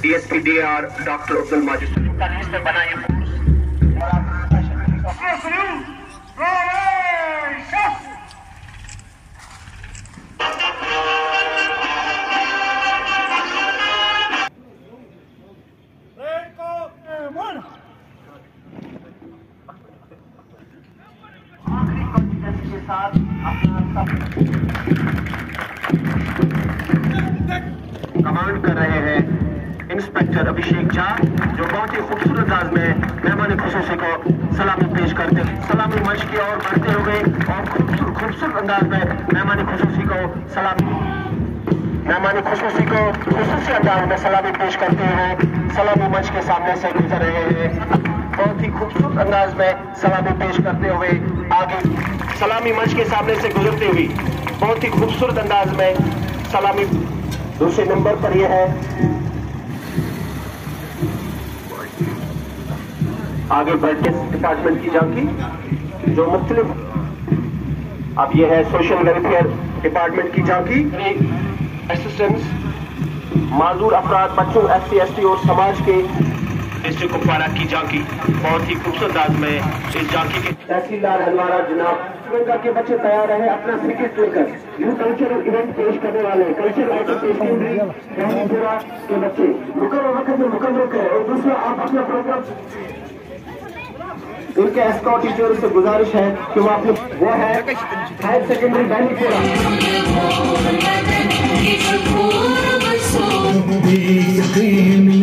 DSP DR doctor Abdul Majid से बना ये कमांड कर रहे हैं इंस्पेक्टर अभिषेक झा, जो बहुत ही खूबसूरत अंदाज में मेहमान खुसूसी को सलामी पेश करते सलामी मंच की ओर बढ़ते हुए और खूबसूरत अंदाज में मेहमान खुसूसी को खुसूसी अंदाज में सलामी पेश करते हुए सलामी मंच के सामने से गुजर रहे हैं। बहुत ही खूबसूरत अंदाज में सलामी पेश करते हुए आगे सलामी मंच के सामने से गुजरते हुए बहुत ही खूबसूरत अंदाज में सलामी। दूसरे नंबर पर यह है आगे ब्रॉडकास्ट डिपार्टमेंट की झांकी, जो मुख्तलिफ अब यह है सोशल वेलफेयर डिपार्टमेंट की झांकी, असिस्टेंस माजूर अफराद बच्चों SC ST और समाज के डिस्ट्रिक्ट कुपवारा की झांकी। बहुत ही खूबसूरत अंदाज में इस झांकी के तहसीलदार हलवारा जनाब करके बच्चे तैयार रहे अपना क्रिकेट लेकर न्यू कल्चरल इवेंट पेश करने वाले कल्चरल के बच्चे मुकर्रर वक्त में मुकम्मल करें। और दूसरा, आप अपना प्रोग्राम उनके एस्कॉर्ट टीचर से गुजारिश है कि वो अपने वो है हायर सेकेंडरी बैंडिकोरा।